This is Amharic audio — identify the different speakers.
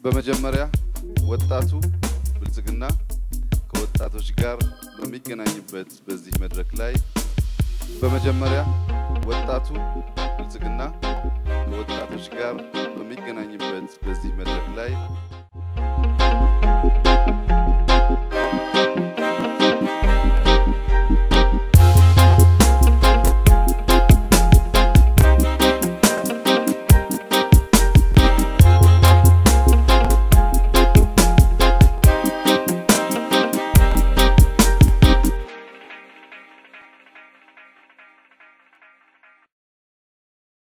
Speaker 1: በመጀመሪያ ወጣቱ ብልጽግና ከወጣቶች ጋር በሚገናኝበት በዚህ መድረክ ላይ በመጀመሪያ ወጣቱ ብልጽግና ከወጣቶች ጋር በሚገናኝበት በዚህ መድረክ ላይ